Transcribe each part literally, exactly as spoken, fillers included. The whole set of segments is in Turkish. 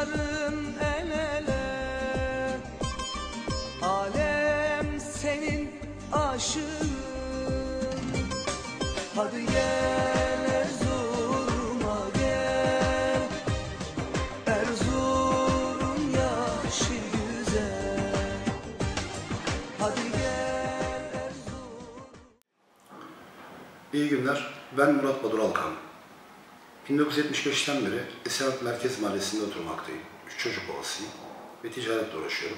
Bakışların el ele, alem senin aşığın. Hadi gel Erzurum'a gel, Erzurum yaşı güzel. Hadi gel Erzurum. İyi günler, ben Murat Badur Alkan. bin dokuz yüz yetmiş beşten beri Esenyurt Merkez Mahallesi'nde oturmaktayım. Üç çocuk babasıyım ve ticaretle uğraşıyorum.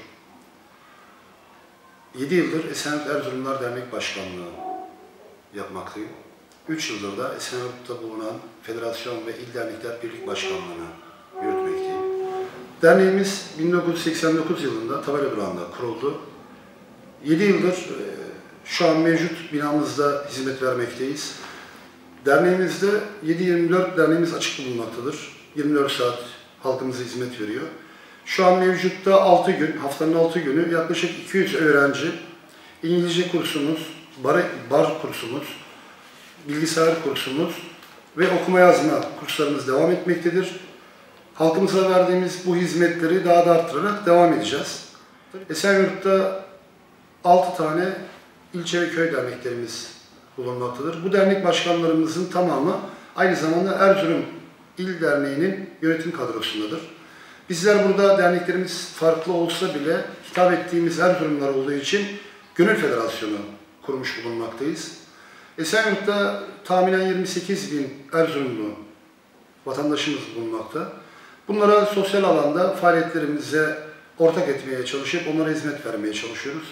yedi yıldır Esenyurt Erzurumlar Dernek Başkanlığı yapmaktayım. üç yıldır da Esenyurt'ta bulunan Federasyon ve İl Dernekler Birlik Başkanlığı'nı yürütmekteyim. Derneğimiz bin dokuz yüz seksen dokuz yılında Tabela Durağı'nda kuruldu. yedi yıldır şu an mevcut binamızda hizmet vermekteyiz. Derneğimizde yedi yirmi dört derneğimiz açık bulunmaktadır. yirmi dört saat halkımıza hizmet veriyor. Şu an mevcutta altı gün, haftanın altı günü yaklaşık iki yüz öğrenci, İngilizce kursumuz, bar, bar kursumuz, bilgisayar kursumuz ve okuma yazma kurslarımız devam etmektedir. Halkımıza verdiğimiz bu hizmetleri daha da arttırarak devam edeceğiz. Esenyurt'ta altı tane ilçe ve köy derneklerimiz bulunmaktadır. Bu dernek başkanlarımızın tamamı aynı zamanda Erzurum İl Derneği'nin yönetim kadrosundadır. Bizler burada derneklerimiz farklı olsa bile hitap ettiğimiz Erzurumlar olduğu için Gönül Federasyonu kurmuş bulunmaktayız. Esenyurt'ta tahminen yirmi sekiz bin Erzurumlu vatandaşımız bulunmakta. Bunlara sosyal alanda faaliyetlerimize ortak etmeye çalışıp onlara hizmet vermeye çalışıyoruz.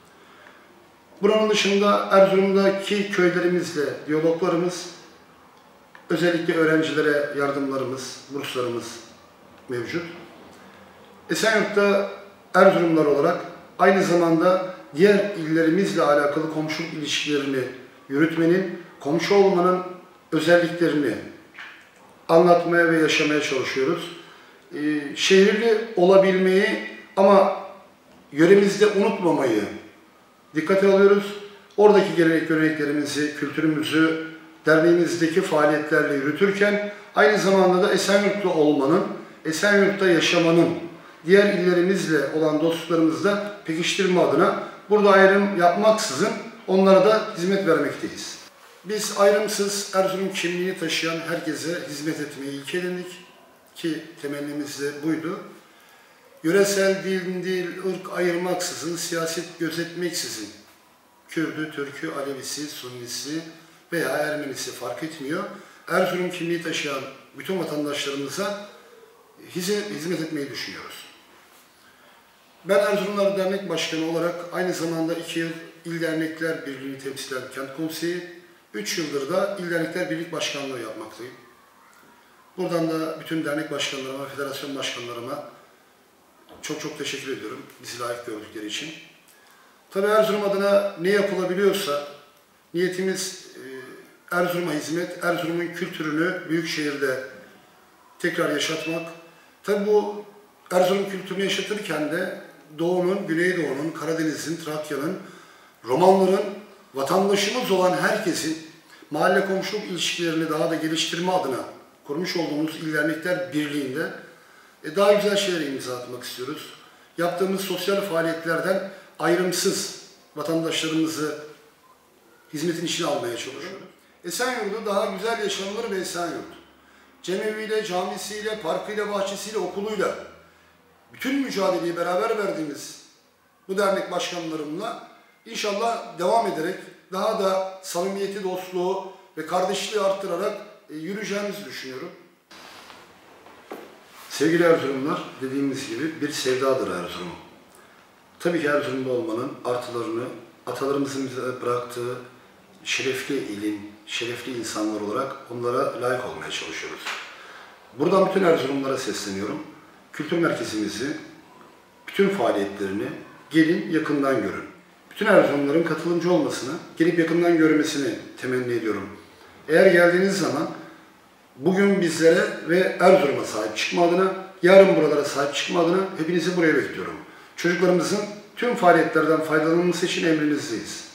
Bunun dışında Erzurum'daki köylerimizle diyaloglarımız, özellikle öğrencilere yardımlarımız, burslarımız mevcut. Esenyurt'ta Erzurumlar olarak aynı zamanda diğer illerimizle alakalı komşuluk ilişkilerini yürütmenin, komşu olmanın özelliklerini anlatmaya ve yaşamaya çalışıyoruz. Ee, şehirli olabilmeyi ama yöremizde unutmamayı dikkate alıyoruz. Oradaki gelenek göreneklerimizi, kültürümüzü derneğimizdeki faaliyetlerle yürütürken aynı zamanda da Esenyurtlu olmanın, Esenyurt'ta yaşamanın, diğer illerimizle olan dostluklarımızla pekiştirme adına burada ayrım yapmaksızın onlara da hizmet vermekteyiz. Biz ayrımsız Erzurum kimliğini taşıyan herkese hizmet etmeyi ilke edindik ki temennimiz de buydu. Yöresel dil, dil, ırk ayırmaksızın, siyaset gözetmeksizin, Kürdü, Türkü, Alevisi, Sunnisi veya Ermenisi fark etmiyor. Erzurum kimliği taşıyan bütün vatandaşlarımıza hizmet etmeyi düşünüyoruz. Ben Erzurumlar Dernek Başkanı olarak aynı zamanda iki yıl İl Dernekler Birliği'ni temsil eden Kent Konseyi, üç yıldır da İl Dernekler Birlik Başkanlığı yapmaktayım. Buradan da bütün dernek başkanlarıma, federasyon başkanlarıma çok çok teşekkür ediyorum bizi layık gördükleri için. Tabii Erzurum adına ne yapılabiliyorsa niyetimiz Erzurum'a hizmet, Erzurum'un kültürünü büyük şehirde tekrar yaşatmak. Tabii bu Erzurum kültürünü yaşatırken de Doğu'nun, Güneydoğu'nun, Karadeniz'in, Trakya'nın, Romanların, vatandaşımız olan herkesin mahalle komşuluk ilişkilerini daha da geliştirme adına kurmuş olduğumuz İl Dernekler Birliği'nde daha güzel şeylere imza atmak istiyoruz. Yaptığımız sosyal faaliyetlerden ayrımsız vatandaşlarımızı hizmetin içine almaya çalışıyoruz. Esenyurt'u daha güzel yaşanılır bir Esenyurt. Cemeviyle, camisiyle, parkıyla, bahçesiyle, okuluyla bütün mücadeleyi beraber verdiğimiz bu dernek başkanlarımla inşallah devam ederek daha da samimiyeti, dostluğu ve kardeşliği arttırarak yürüyeceğimizi düşünüyorum. Sevgili Erzurumlar, dediğimiz gibi bir sevdadır Erzurum. Tabii ki Erzurum'da olmanın artılarını, atalarımızın bize bıraktığı şerefli ilin, şerefli insanlar olarak onlara layık olmaya çalışıyoruz. Buradan bütün Erzurumlara sesleniyorum. Kültür merkezimizi, bütün faaliyetlerini gelin yakından görün. Bütün Erzurumların katılımcı olmasını, gelip yakından görmesini temenni ediyorum. Eğer geldiğiniz zaman bugün bizlere ve Erzurum'a sahip çıkma adına, yarın buralara sahip çıkma adına hepinizi buraya bekliyorum. Çocuklarımızın tüm faaliyetlerden faydalanması için emrinizdeyiz.